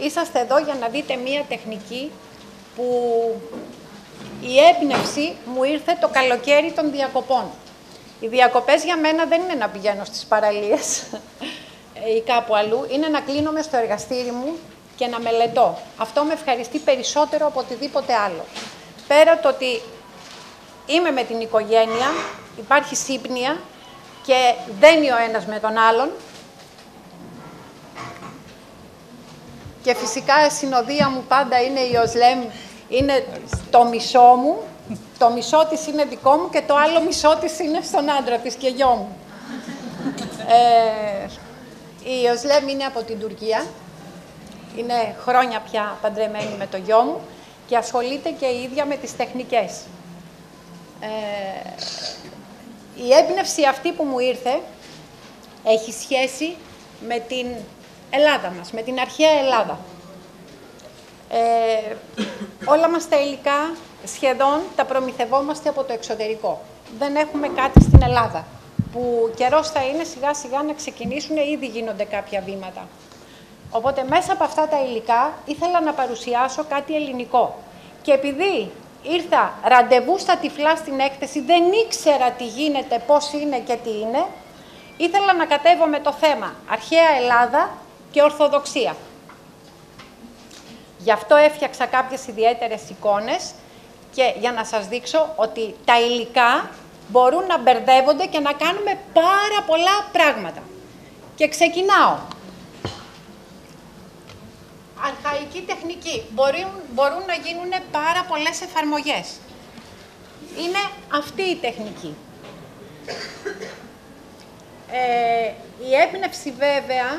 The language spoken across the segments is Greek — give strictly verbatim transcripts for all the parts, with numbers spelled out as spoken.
είσαστε εδώ για να δείτε μία τεχνική που η έμπνευση μου ήρθε το καλοκαίρι των διακοπών. Οι διακοπές για μένα δεν είναι να πηγαίνω στις παραλίες ή κάπου αλλού, είναι να κλείνομαι στο εργαστήρι μου και να μελετώ. Αυτό με ευχαριστεί περισσότερο από οτιδήποτε άλλο. Πέρα το ότι είμαι με την οικογένεια, υπάρχει σύμπνοια και δένει ο ένας με τον άλλον. Και φυσικά η συνοδεία μου πάντα είναι η Οσλέμ, είναι το μισό μου, το μισό της είναι δικό μου και το άλλο μισό της είναι στον άντρα της και γιο μου. Ε, η Οσλέμ είναι από την Τουρκία, είναι χρόνια πια παντρεμένη με το γιο μου και ασχολείται και η ίδια με τις τεχνικές. Ε, η έμπνευση αυτή που μου ήρθε έχει σχέση με την Ελλάδα μας, με την αρχαία Ελλάδα. Ε, όλα μας τα υλικά σχεδόν τα προμηθευόμαστε από το εξωτερικό. Δεν έχουμε κάτι στην Ελλάδα, που καιρός θα είναι σιγά σιγά να ξεκινήσουν, ήδη γίνονται κάποια βήματα. Οπότε μέσα από αυτά τα υλικά ήθελα να παρουσιάσω κάτι ελληνικό. Και επειδή ήρθα ραντεβού στα τυφλά στην έκθεση, δεν ήξερα τι γίνεται, πώς είναι και τι είναι, ήθελα να κατέβω με το θέμα αρχαία Ελλάδα και Ορθοδοξία. Γι' αυτό έφτιαξα κάποιες ιδιαίτερες εικόνες και για να σας δείξω ότι τα υλικά μπορούν να μπερδεύονται και να κάνουμε πάρα πολλά πράγματα. Και ξεκινάω. Αρχαϊκή τεχνική. Μπορούν, μπορούν να γίνουν πάρα πολλές εφαρμογές. Είναι αυτή η τεχνική. Ε, η έμπνευση βέβαια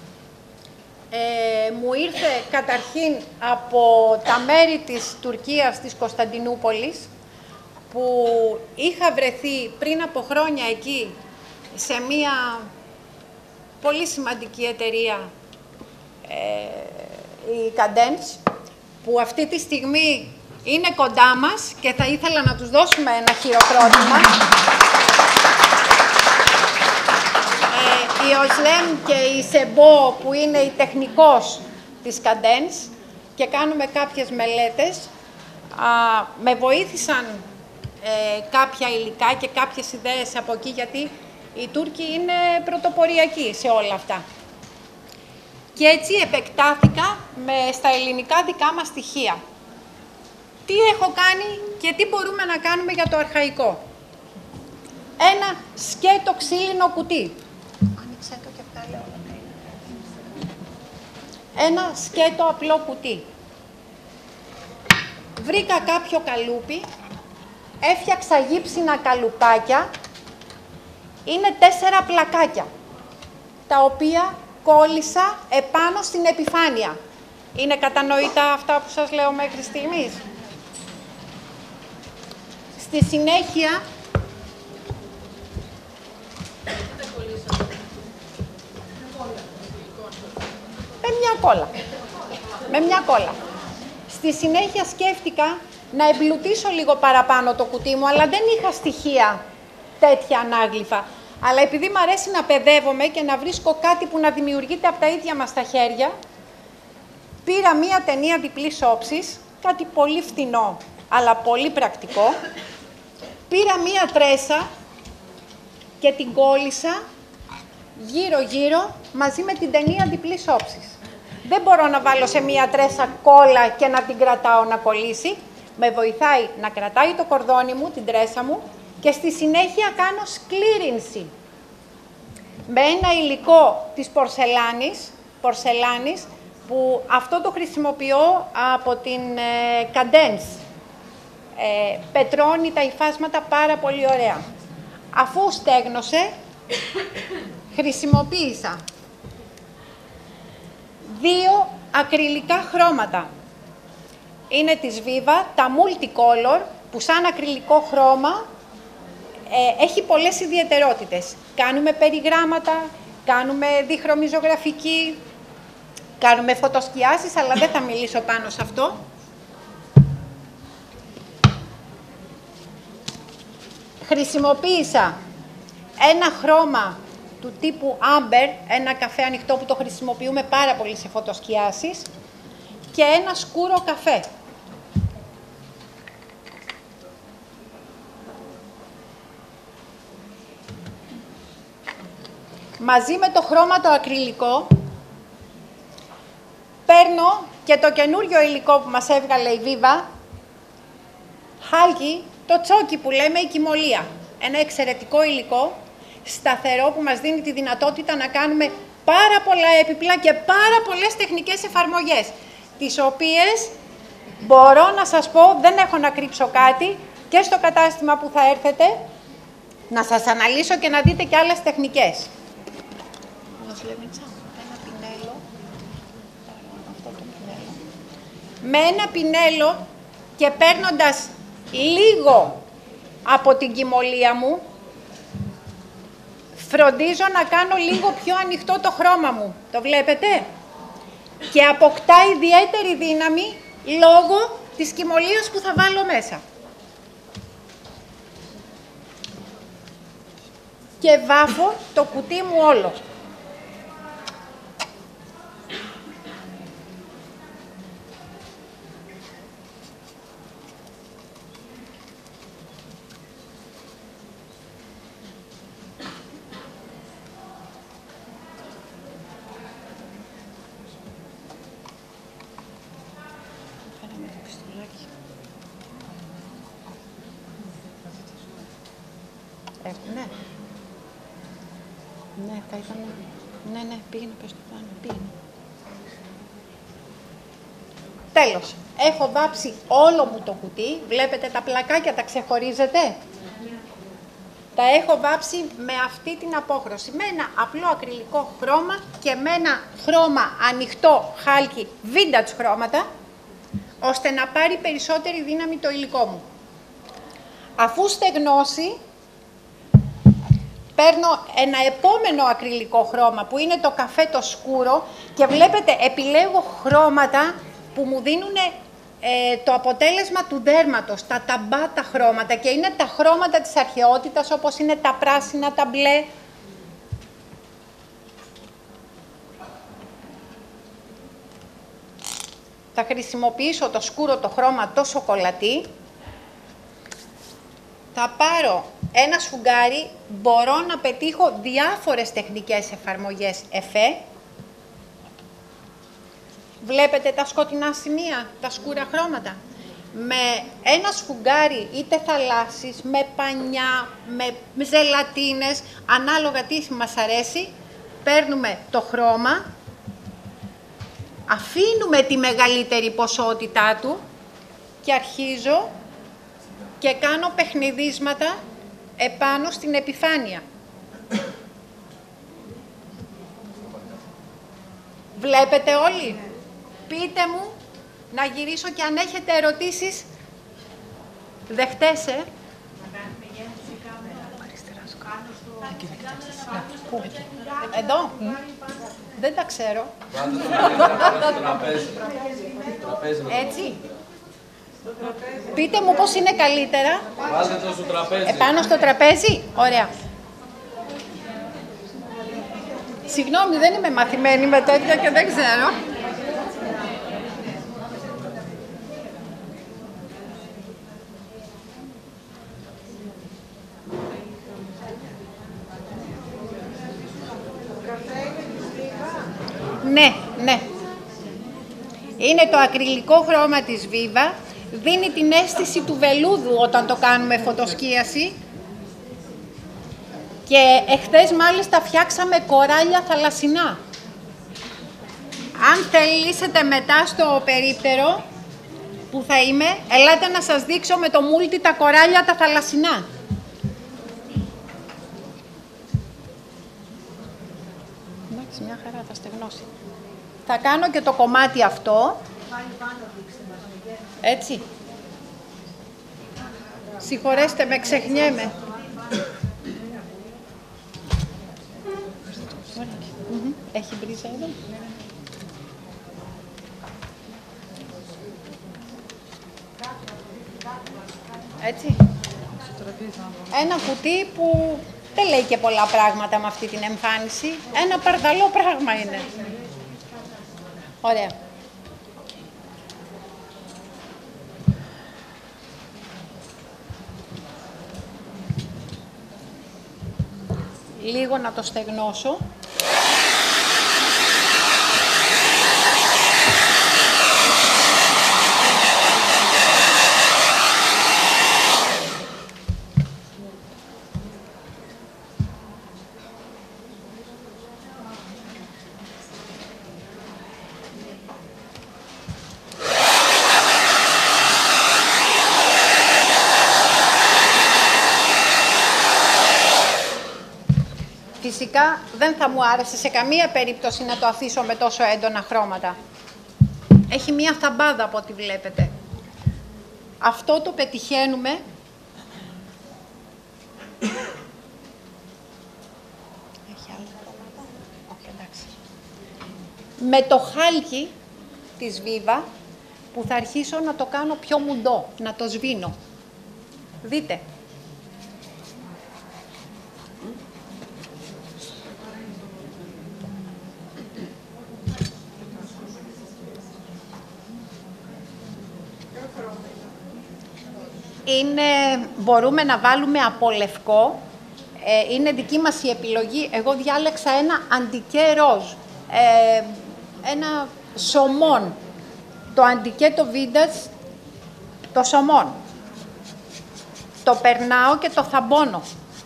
ε, μου ήρθε καταρχήν από τα μέρη της Τουρκίας, της Κωνσταντινούπολης, που είχα βρεθεί πριν από χρόνια εκεί σε μία πολύ σημαντική εταιρεία, ε, η Cadence, που αυτή τη στιγμή είναι κοντά μας και θα ήθελα να τους δώσουμε ένα χειροκρότημα. Ε, η Οσλέμ και η Σεμπό, που είναι η τεχνικός της Cadence, και κάνουμε κάποιες μελέτες, α, με βοήθησαν ε, κάποια υλικά και κάποιες ιδέες από εκεί, γιατί οι Τούρκοι είναι πρωτοποριακοί σε όλα αυτά. Και έτσι επεκτάθηκα με, στα ελληνικά δικά μας στοιχεία. Τι έχω κάνει και τι μπορούμε να κάνουμε για το αρχαϊκό. Ένα σκέτο ξύλινο κουτί. Άνοιξε το και βγάλε όλα. Ένα σκέτο απλό κουτί. Βρήκα κάποιο καλούπι, έφτιαξα γύψινα καλουπάκια. Είναι τέσσερα πλακάκια, τα οποία κόλλησα επάνω στην επιφάνεια. Είναι κατανοητά αυτά που σας λέω μέχρι στιγμής? Στη συνέχεια, με μια κόλλα. Με μια κόλλα. Στη συνέχεια σκέφτηκα να εμπλουτίσω λίγο παραπάνω το κουτί μου, αλλά δεν είχα στοιχεία τέτοια ανάγλυφα. Αλλά επειδή μου αρέσει να παιδεύομαι και να βρίσκω κάτι που να δημιουργείται από τα ίδια μας τα χέρια, πήρα μία ταινία διπλής όψης, κάτι πολύ φτηνό, αλλά πολύ πρακτικό. Πήρα μία τρέσα και την κόλλησα γύρω-γύρω μαζί με την ταινία διπλής όψης. Δεν μπορώ να βάλω σε μία τρέσα κόλλα και να την κρατάω να κολλήσει. Με βοηθάει να κρατάει το κορδόνι μου, την τρέσα μου, και στη συνέχεια κάνω σκλήρινση με ένα υλικό της πορσελάνης, πορσελάνης, που αυτό το χρησιμοποιώ από την ε, Cadence. Ε, πετρώνει τα υφάσματα πάρα πολύ ωραία. Αφού στέγνωσε, χρησιμοποίησα δύο ακριλικά χρώματα. Είναι της Viva, τα Multicolor, που σαν ακριλικό χρώμα ε, έχει πολλές ιδιαιτερότητες. Κάνουμε περιγράμματα, κάνουμε διχρωμιζογραφική, κάνουμε φωτοσκιάσεις, αλλά δεν θα μιλήσω πάνω σε αυτό. Χρησιμοποίησα ένα χρώμα του τύπου Amber, ένα καφέ ανοιχτό που το χρησιμοποιούμε πάρα πολύ σε φωτοσκιάσεις, και ένα σκούρο καφέ. Μαζί με το χρώμα το ακριλικό, παίρνω και το καινούριο υλικό που μας έβγαλε η Viva, χάλκι, το τσόκι που λέμε η κυμολία. Ένα εξαιρετικό υλικό, σταθερό, που μας δίνει τη δυνατότητα να κάνουμε πάρα πολλά έπιπλα και πάρα πολλές τεχνικές εφαρμογές, τις οποίες μπορώ να σας πω, δεν έχω να κρύψω κάτι, και στο κατάστημα που θα έρθετε, να σας αναλύσω και να δείτε και άλλες τεχνικές. Με ένα πινέλο και παίρνοντας λίγο από την κυμολία μου, φροντίζω να κάνω λίγο πιο ανοιχτό το χρώμα μου. Το βλέπετε? Και αποκτά ιδιαίτερη δύναμη λόγω της κυμολίας που θα βάλω μέσα. Και βάφω το κουτί μου όλο. Ναι. Ναι, θα ήταν... Ναι, ναι, πήγαινε, πες το πάνω, πήγαινε. Τέλος, έχω βάψει όλο μου το κουτί. Βλέπετε τα πλακάκια, τα ξεχωρίζετε? Τα έχω βάψει με αυτή την απόχρωση, με ένα απλό ακριλικό χρώμα και με ένα χρώμα ανοιχτό χάλκι vintage χρώματα, ώστε να πάρει περισσότερη δύναμη το υλικό μου. Αφού στεγνώσει, παίρνω ένα επόμενο ακριλικό χρώμα που είναι το καφέ το σκούρο και βλέπετε επιλέγω χρώματα που μου δίνουν ε, το αποτέλεσμα του δέρματος, τα ταμπάτα χρώματα, και είναι τα χρώματα της αρχαιότητας, όπως είναι τα πράσινα, τα μπλε. Θα χρησιμοποιήσω το σκούρο το χρώμα το σοκολατί. Θα πάρω ένα σφουγγάρι, μπορώ να πετύχω διάφορες τεχνικές εφαρμογές εφέ. Βλέπετε τα σκοτεινά σημεία, τα σκούρα χρώματα. Με ένα σφουγγάρι είτε θαλάσσης, με πανιά, με ζελατίνες, ανάλογα τι μας αρέσει, παίρνουμε το χρώμα, αφήνουμε τη μεγαλύτερη ποσότητά του και αρχίζω και κάνω παιχνιδίσματα επάνω στην επιφάνεια. Βλέπετε όλοι? Πείτε μου να γυρίσω και αν έχετε ερωτήσεις, δεχτές, ε. Εδώ. Δεν τα ξέρω. Έτσι. Πείτε μου πώς είναι καλύτερα. Βάλτε το στο τραπέζι. Επάνω στο τραπέζι. Ωραία. Συγγνώμη, δεν είμαι μαθημένη με τέτοια και δεν ξέρω. Ναι, ναι. Είναι το ακριλικό χρώμα της Viva. Δίνει την αίσθηση του βελούδου όταν το κάνουμε φωτοσκίαση. Και εχθές μάλιστα φτιάξαμε κοράλια θαλασσινά. Αν θελήσετε μετά στο περίπτερο που θα είμαι, ελάτε να σας δείξω με το μούλτι τα κοράλια τα θαλασσινά. Εντάξει, μια χαρά θα στεγνώσει. Θα κάνω και το κομμάτι αυτό. Έτσι. Συγχωρέστε με, ξεχνιέμαι. Έχει μπρίζα εδώ. Έτσι. Ένα κουτί που δεν λέει και πολλά πράγματα με αυτή την εμφάνιση. Ένα παρδαλό πράγμα είναι. Ωραία. λίγο να το στεγνώσω. Φυσικά δεν θα μου άρεσε σε καμία περίπτωση να το αφήσω με τόσο έντονα χρώματα. Έχει μία θαμπάδα από ό,τι βλέπετε. Αυτό το πετυχαίνουμε Έχει άλλα χρώματα. Όχι, εντάξει. Με το χάλκι της Viva που θα αρχίσω να το κάνω πιο μουντό, να το σβήνω. Δείτε. Είναι, μπορούμε να βάλουμε από λευκό, ε, είναι δική μας η επιλογή. Εγώ διάλεξα ένα αντικέ ροζ, ε, ένα σομόν, το αντικέ το vintage, το σομόν. Το περνάω και το θαμπώνω,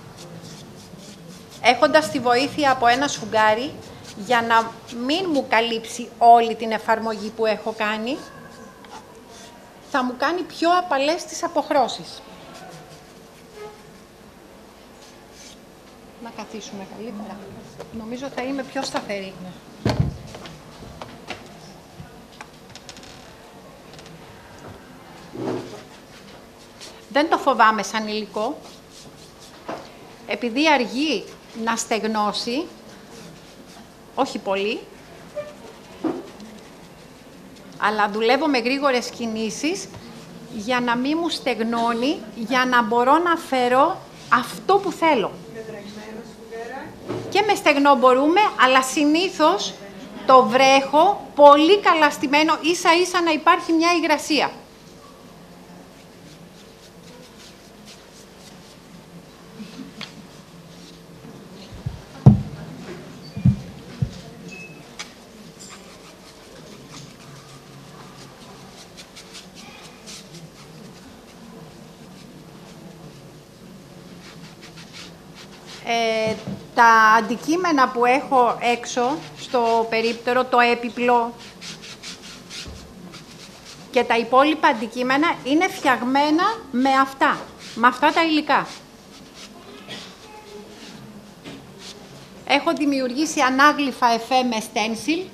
έχοντας τη βοήθεια από ένα σφουγγάρι, για να μην μου καλύψει όλη την εφαρμογή που έχω κάνει. Θα μου κάνει πιο απαλές τις αποχρώσεις. Να καθίσουμε καλύτερα. Νομίζω θα είμαι πιο σταθερή. Δεν το φοβάμαι σαν υλικό. Επειδή αργεί να στεγνώσει, όχι πολύ, αλλά δουλεύω με γρήγορες κινήσεις για να μην μου στεγνώνει, για να μπορώ να φέρω αυτό που θέλω. Και με στεγνό μπορούμε, αλλά συνήθως το βρέχω πολύ καλά στημένο, ίσα ίσα να υπάρχει μια υγρασία. Ε, τα αντικείμενα που έχω έξω στο περίπτερο, το έπιπλο και τα υπόλοιπα αντικείμενα είναι φτιαγμένα με αυτά, με αυτά τα υλικά. Έχω δημιουργήσει ανάγλυφα εφέ με stencil.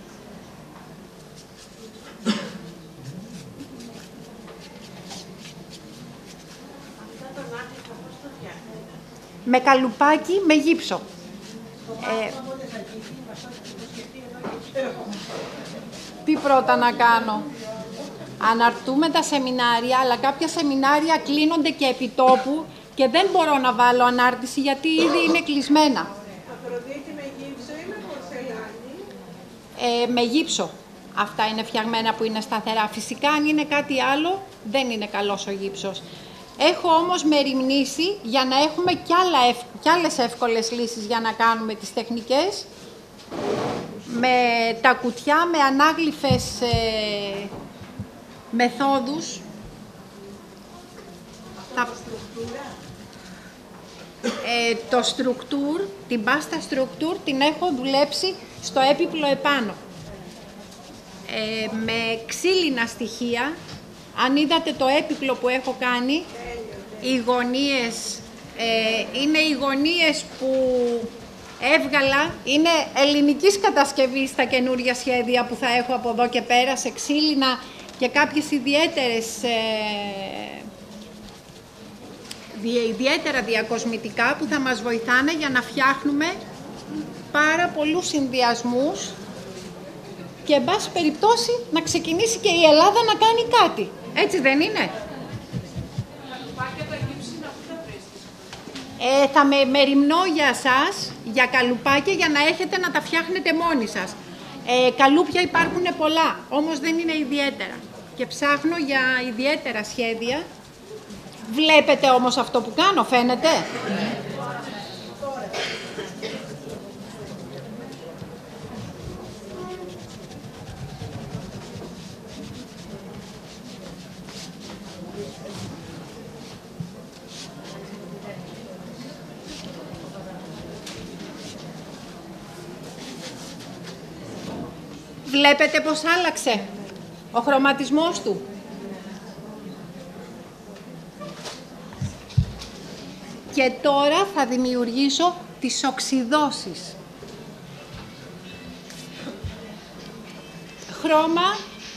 Με καλουπάκι, με γύψο. Ε, τι πρώτα να κάνω. Αναρτούμε τα σεμινάρια, αλλά κάποια σεμινάρια κλείνονται και επιτόπου και δεν μπορώ να βάλω ανάρτηση γιατί ήδη είναι κλεισμένα. Αφροδίτη με γύψο ή με πορσελάνη? Ε, με γύψο. Αυτά είναι φτιαγμένα που είναι σταθερά. Φυσικά, αν είναι κάτι άλλο, δεν είναι καλός ο γύψος. Έχω όμως μεριμνήσει για να έχουμε κι, άλλα, κι άλλες εύκολες λύσεις για να κάνουμε τις τεχνικές. Με τα κουτιά, με ανάγλυφες ε, μεθόδους. Τα... Ε, το στρουκτούρ, την πάστα στρουκτούρ την έχω δουλέψει στο έπιπλο επάνω. Ε, με ξύλινα στοιχεία. Αν είδατε το έπιπλο που έχω κάνει, οι γωνίες ε, είναι οι γωνίες που έβγαλα, είναι ελληνικής κατασκευής τα καινούργια σχέδια που θα έχω από εδώ και πέρα, σε ξύλινα και κάποιες ιδιαίτερες, ε, ιδιαίτερα διακοσμητικά που θα μας βοηθάνε για να φτιάχνουμε πάρα πολλούς συνδυασμούς και, εν πάση περιπτώσει, να ξεκινήσει και η Ελλάδα να κάνει κάτι. Έτσι δεν είναι? Ε, θα με μεριμνώ για σας, για καλουπάκια, για να έχετε να τα φτιάχνετε μόνοι σας. Ε, καλούπια υπάρχουν πολλά, όμως δεν είναι ιδιαίτερα. Και ψάχνω για ιδιαίτερα σχέδια. Βλέπετε όμως αυτό που κάνω, φαίνεται? Βλέπετε πως άλλαξε ο χρωματισμός του. Και τώρα θα δημιουργήσω τις οξυδώσεις. Χρώμα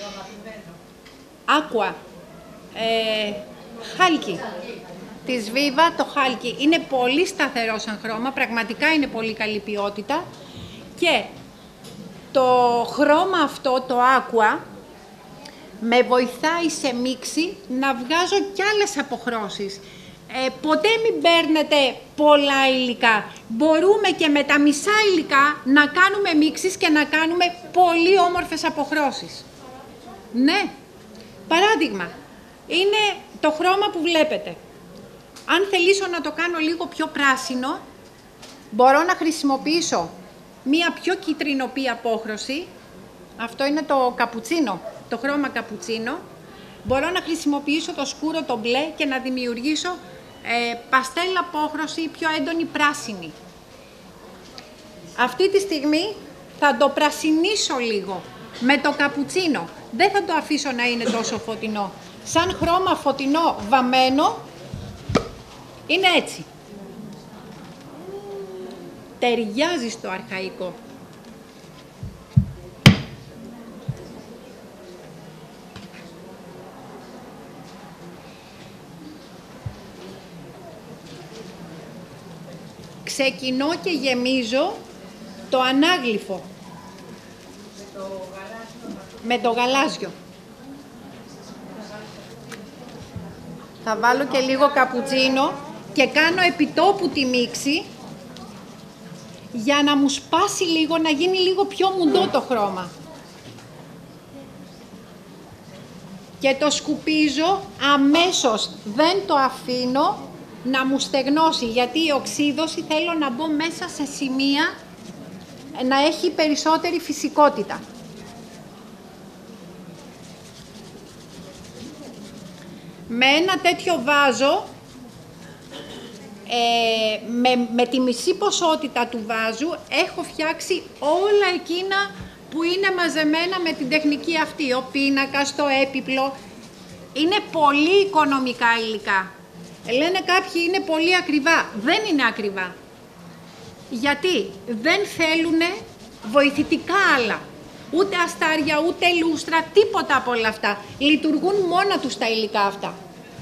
Aqua, ε, χάλκι. Της Viva το χάλκι. Είναι πολύ σταθερό σαν χρώμα, πραγματικά είναι πολύ καλή ποιότητα. Και το χρώμα αυτό, το Aqua, με βοηθάει σε μίξη να βγάζω κι άλλες αποχρώσεις. Ε, ποτέ μην παίρνετε πολλά υλικά. Μπορούμε και με τα μισά υλικά να κάνουμε μίξεις και να κάνουμε πολύ όμορφες αποχρώσεις. Ναι, παράδειγμα, είναι το χρώμα που βλέπετε. Αν θελήσω να το κάνω λίγο πιο πράσινο, μπορώ να χρησιμοποιήσω μία πιο κυτρινοπή απόχρωση. Αυτό είναι το καπουτσίνο, το χρώμα καπουτσίνο. Μπορώ να χρησιμοποιήσω το σκούρο, το μπλε και να δημιουργήσω ε, παστέλ απόχρωση πιο έντονη πράσινη. Αυτή τη στιγμή θα το πρασινίσω λίγο με το καπουτσίνο. Δεν θα το αφήσω να είναι τόσο φωτεινό. Σαν χρώμα φωτεινό βαμμένο είναι έτσι. Ταιριάζει στο αρχαϊκό. Ξεκινώ και γεμίζω το ανάγλυφο με το γαλάζιο. Θα βάλω και λίγο καπουτσίνο και κάνω επιτόπου τη μίξη για να μου σπάσει λίγο, να γίνει λίγο πιο μουντό το χρώμα. Και το σκουπίζω αμέσως, δεν το αφήνω να μου στεγνώσει, γιατί η οξύδωση θέλω να μπω μέσα σε σημεία να έχει περισσότερη φυσικότητα. Με ένα τέτοιο βάζο, ε, με, με τη μισή ποσότητα του βάζου, έχω φτιάξει όλα εκείνα που είναι μαζεμένα με την τεχνική αυτή. Ο πίνακας, το έπιπλο, είναι πολύ οικονομικά υλικά. Λένε κάποιοι είναι πολύ ακριβά. Δεν είναι ακριβά. Γιατί δεν θέλουν βοηθητικά άλλα. Ούτε αστάρια, ούτε λούστρα, τίποτα από όλα αυτά. Λειτουργούν μόνα τους τα υλικά αυτά.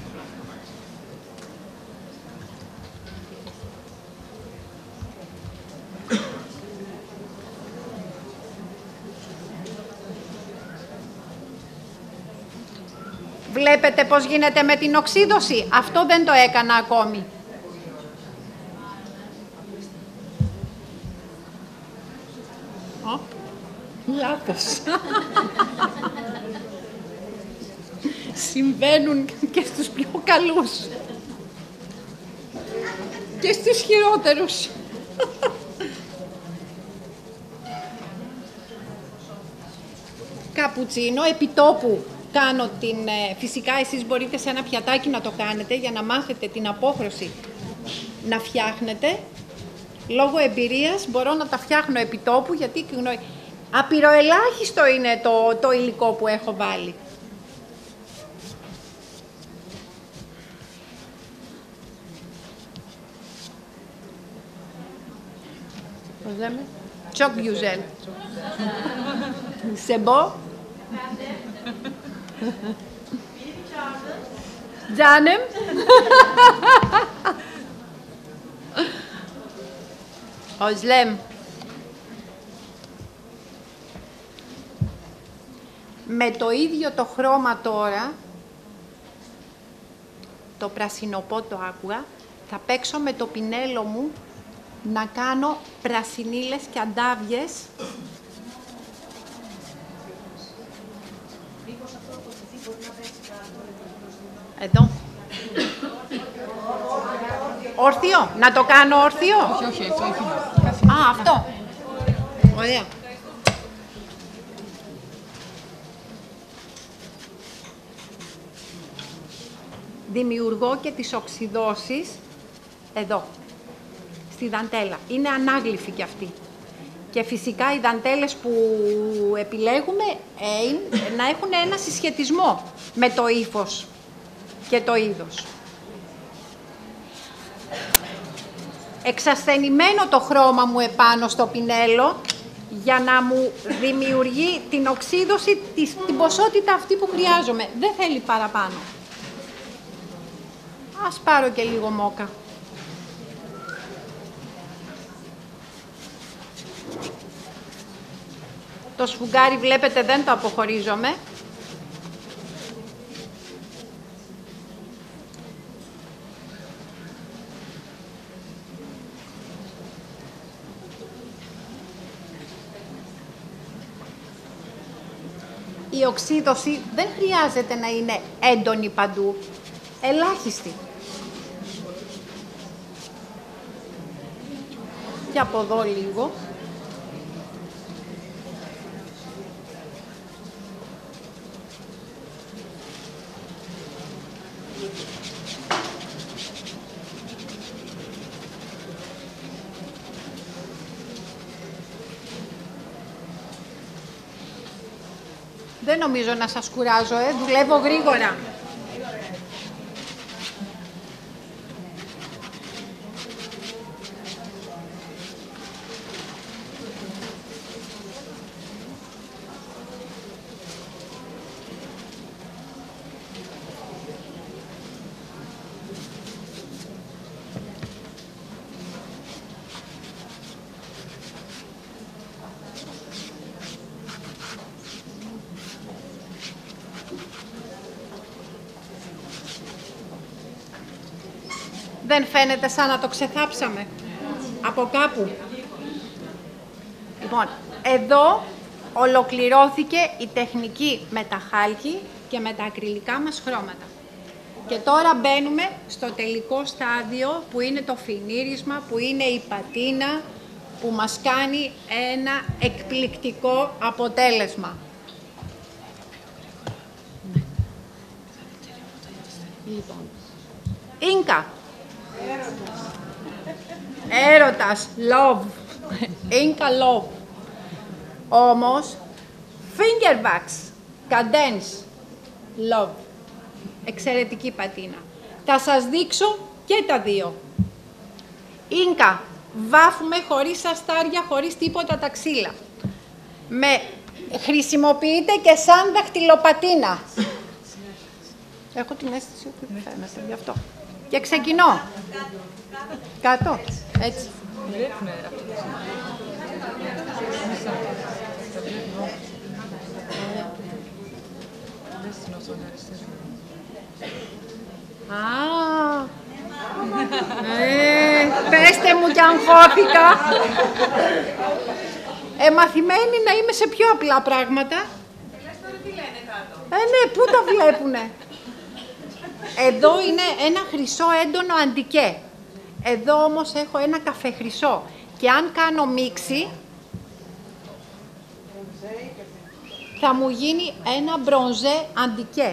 Βλέπετε πώς γίνεται με την οξύδωση. Αυτό δεν το έκανα ακόμη. Ω, λάθος. Συμβαίνουν και στους πιο καλούς. Και στους χειρότερους. Καπουτσίνο, επιτόπου. Κάνω την, φυσικά εσείς μπορείτε σε ένα πιατάκι να το κάνετε για να μάθετε την απόχρωση να φτιάχνετε. Λόγω εμπειρίας μπορώ να τα φτιάχνω επί τόπου, γιατί απειροελάχιστο είναι το, το υλικό που έχω βάλει. Πώς λέμε? Τσοκ γιουζέλ. Σεμπό. Canım. Özlem. Με το ίδιο το χρώμα τώρα, το πρασινοπό το άκουγα, θα παίξω με το πινέλο μου να κάνω πρασινίλες και αντάβιες. Εδώ. Όρθιο. Να το κάνω όρθιο. Όχι, όχι, έτσι, όχι. Α, αυτό. Ωραία. Δημιουργώ και τις οξυδώσεις εδώ, στη δαντέλα. Είναι ανάγλυφη κι αυτή. Και φυσικά οι δαντέλες που επιλέγουμε ε, να έχουν ένα συσχετισμό με το ύφος και το είδος. Εξασθενημένο το χρώμα μου επάνω στο πινέλο για να μου δημιουργεί την οξύδωση, την ποσότητα αυτή που χρειάζομαι. Δεν θέλει παραπάνω. Ας πάρω και λίγο μόκα. Το σφουγγάρι βλέπετε δεν το αποχωρίζομαι. Η οξύδωση δεν χρειάζεται να είναι έντονη παντού, ελάχιστη. Και από εδώ λίγο. Δεν νομίζω να σας κουράζω, ε. Δουλεύω γρήγορα. Δεν φαίνεται σαν να το ξεθάψαμε από κάπου. Λοιπόν, εδώ ολοκληρώθηκε η τεχνική με τα χάλκη και με τα ακριλικά μας χρώματα. Και τώρα μπαίνουμε στο τελικό στάδιο που είναι το φινίρισμα, που είναι η πατίνα που μας κάνει ένα εκπληκτικό αποτέλεσμα. Λοιπόν, Ίνκα. Έρωτας, love, Ίνκα love. Όμως, finger wax, cadence, love. Εξαιρετική πατίνα. Θα σας δείξω και τα δύο. Ίνκα, βάφουμε χωρίς αστάρια, χωρίς τίποτα τα ξύλα. Με, χρησιμοποιείται και σαν δαχτυλοπατίνα. Έχω την αίσθηση ότι δεν φαίνεται γι' αυτό. Και ξεκινώ. Κάτω. Έτσι. Α, ε, πέστε μου κι αν χώθηκα. Ε, μαθημένη να είμαι σε πιο απλά πράγματα. Ε, ναι, πού τα βλέπουνε. Εδώ είναι ένα χρυσό έντονο αντικέ. Εδώ όμως έχω ένα καφέ χρυσό. Και αν κάνω μίξη, θα μου γίνει ένα μπρονζέ αντικέ.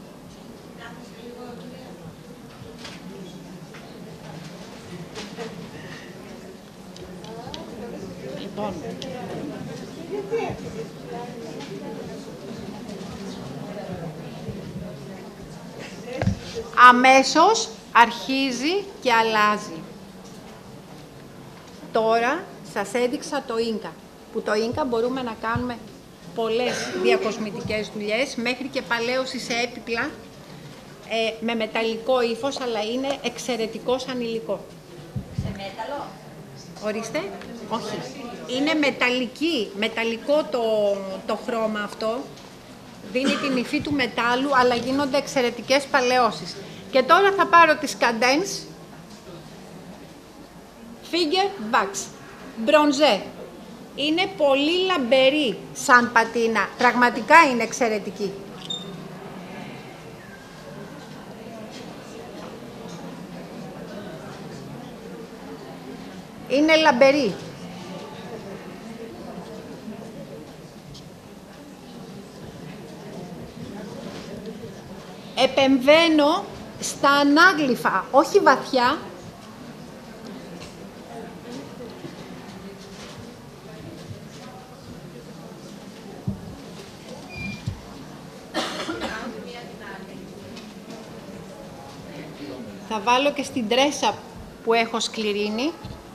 Λοιπόν. Αμέσως αρχίζει και αλλάζει. Τώρα σας έδειξα το Ίνκα, που το Ίνκα μπορούμε να κάνουμε πολλές διακοσμητικές δουλειές, μέχρι και παλαίωση σε έπιπλα, ε, με μεταλλικό ύφος, αλλά είναι εξαιρετικό σαν υλικό. Σε μέταλλο? Ορίστε. Όχι. Είναι μεταλλική, μεταλλικό το, το χρώμα αυτό. Δίνει την υφή του μετάλλου, αλλά γίνονται εξαιρετικές παλαιώσεις. Και τώρα θα πάρω τις Cadence Finger Wax. Μπρονζέ. Είναι πολύ λαμπερή σαν πατίνα. Πραγματικά είναι εξαιρετική. Είναι λαμπερή. Επεμβαίνω στα ανάγλυφα, όχι βαθιά. Θα βάλω και στην τρέσα που έχω σκληρίνει.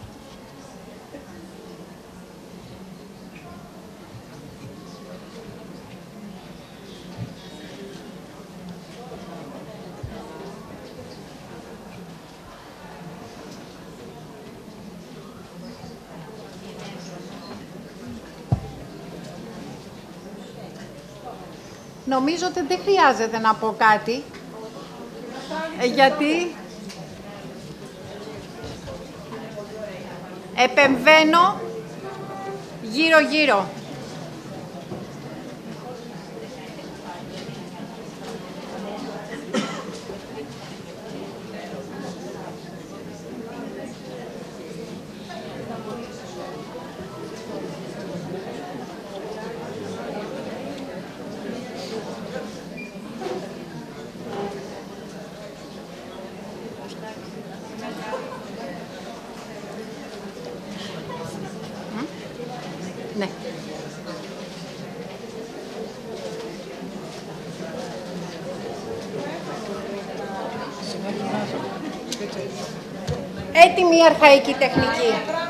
Νομίζω ότι δεν χρειάζεται να πω κάτι, ε, γιατί επεμβαίνω γύρω-γύρω. Ναι. Έτοιμη η αρχαϊκή τεχνική.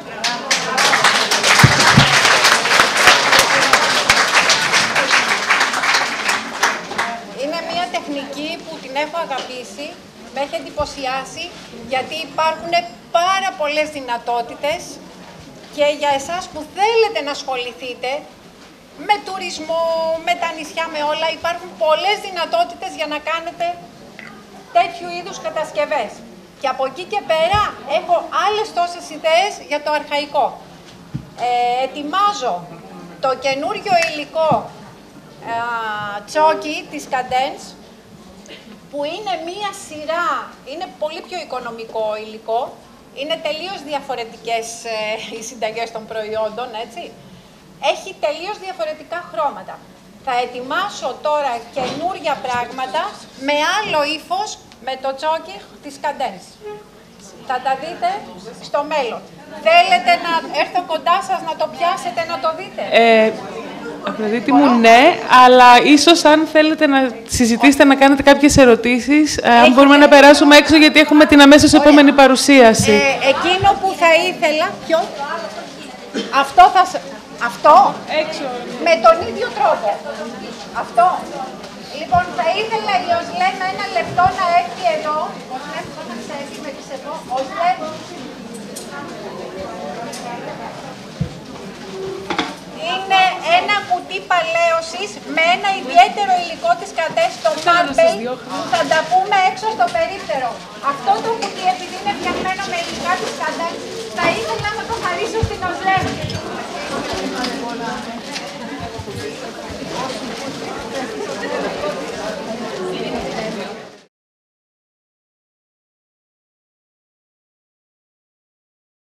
Είναι μια τεχνική που την έχω αγαπήσει, με έχει εντυπωσιάσει, γιατί υπάρχουν πάρα πολλές δυνατότητες και για εσάς που θέλετε να ασχοληθείτε με τουρισμό, με τα νησιά, με όλα, υπάρχουν πολλές δυνατότητες για να κάνετε τέτοιου είδους κατασκευές. Και από εκεί και πέρα έχω άλλες τόσες ιδέες για το αρχαϊκό. Ε, ετοιμάζω το καινούριο υλικό ε, τσόκι της Cadence, που είναι μία σειρά, είναι πολύ πιο οικονομικό υλικό, είναι τελείως διαφορετικές ε, οι συνταγές των προϊόντων, έτσι. Έχει τελείως διαφορετικά χρώματα. Θα ετοιμάσω τώρα καινούρια πράγματα με άλλο ύφος, με το τσόκι της Cadence. Θα τα δείτε στο μέλλον. Θέλετε να έρθω κοντά σας να το πιάσετε, να το δείτε? Ε, Αφροδίτη μου, ναι, αλλά ίσως αν θέλετε να συζητήσετε, να κάνετε κάποιες ερωτήσεις, αν μπορούμε να περάσουμε έξω, γιατί έχουμε την αμέσως επόμενη παρουσίαση. Ε, εκείνο που θα ήθελα, ποιο? Αυτό θα... Αυτό? Έξω. Με τον ίδιο τρόπο. Αυτό. Λοιπόν, θα ήθελα η Οσλέμ ένα λεπτό να έρθει εδώ. Οσλέμ, όταν θα έρθει με τις εδώ. Οσλέμ. Είναι ένα κουτί παλαίωσης με ένα ιδιαίτερο υλικό της Cadence, το Marble, που θα τα πούμε έξω στο περίπτερο. Αυτό το κουτί, επειδή είναι φτιαγμένο με υλικά της Cadence, θα ήθελα να το χαρίσω στην Οσλέμ.